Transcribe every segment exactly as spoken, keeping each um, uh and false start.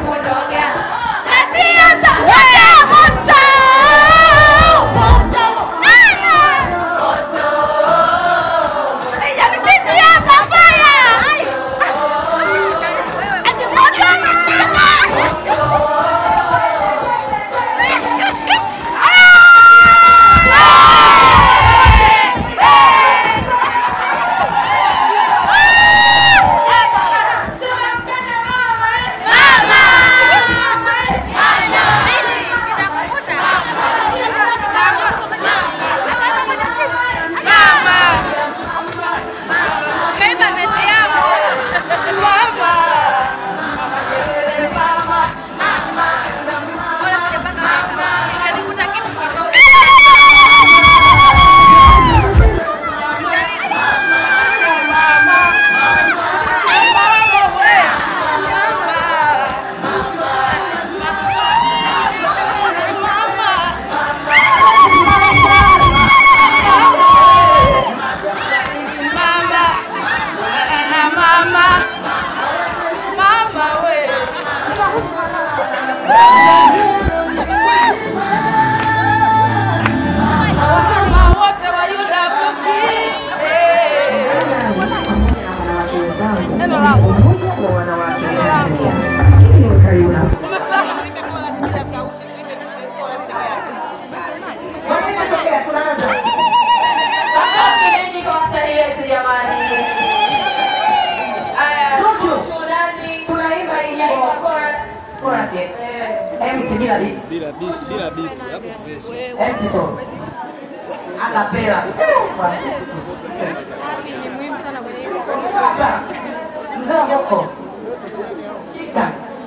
kunoga na sio salama. Moto moto ana moto yani sisi hapa fire ati moto Bila beat, bila beat, hapo fresh. Empty sauce. Acapella. ni muhimu sana kwenye hiyo. Mzee Boko. Shika.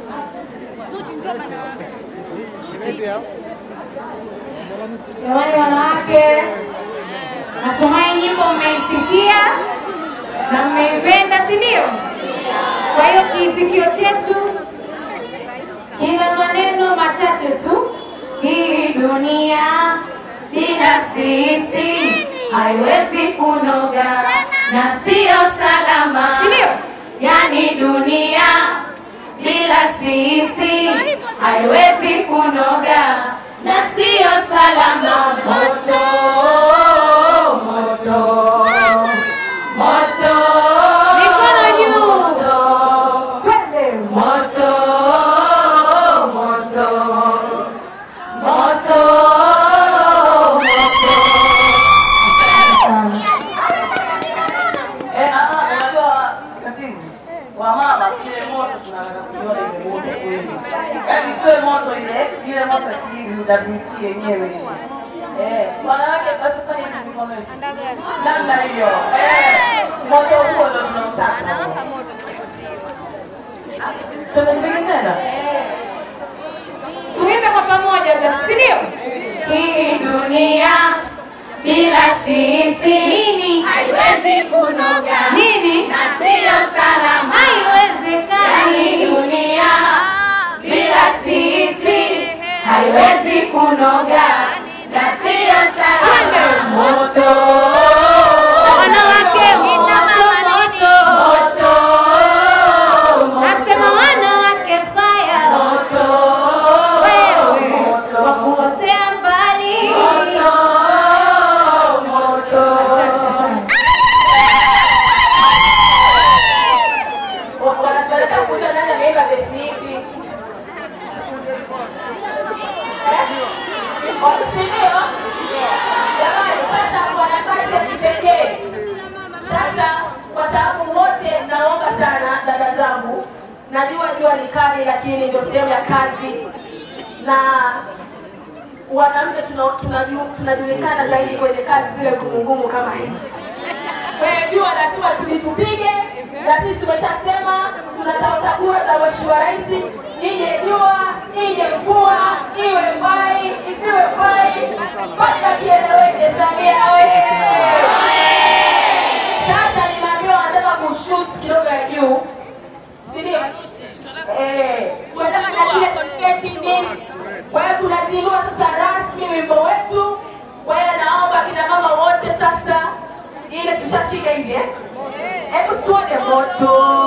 Jamani wanawake, natumai nyimbo mmeisikia na mmeipenda, si ndio? Kwa hiyo kiitikio chetu kina maneno machache tu. Hii dunia bila sisi haiwezi kunoga na sio salama, si ndio? Yani dunia bila sisi haiwezi kunoga na sio salama. Moto moto moto, mikono juu, twende moto moto moto moto. Eh, ah, unajua katibu wa mama ile moto tunataka kuiona ile moto kweli. Yaani sio moto ile, ile moto hii utavitie yenyewe. Eh, wanawake basi fanya nini kwa mimi? Namna hiyo. Eh, moto huo ndio tunataka. Anawaka moto mtakatifu. Tunapige tena. Tuimbe kwa pamoja basi, si ndio? Hii dunia bila sisi nini haiwezi kunoga, nini na sio salama, haiwezekani. Hii dunia bila sisi haiwezi kunoga na sio salama. Moto wanawake, moto moto, nasema wanawake fire moto, wewe wakuotea mbali moto moto. Wanataka kujua nani ameimba besi hivi. Ndio. Jamani, sasa kwa nafasi ya kipekee. Sasa kwa sababu wote naomba sana dada zangu. Najua jua ni kali lakini ndio sehemu ya kazi. Na wanamke tunajulikana zaidi kwenye kazi zile ngumu kama hizi. Kwa hiyo jua lazima tulitupige, na sisi tumeshasema tunatafuta kura za Mheshimiwa Rais, ije jua, ije mvua, iwe mbai, isiwe mbai, mpaka kieleweke. Samia oye! Sasa nimeambiwa wanataka kushoot kidogo ya juu. Si ndio? Eh, tunataka na zile confetti nini. Kwa hiyo tunazindua sasa rasmi wimbo wetu. Kwa hiyo naomba kina mama wote sasa ile tushashika hivi eh. Hebu tuone moto.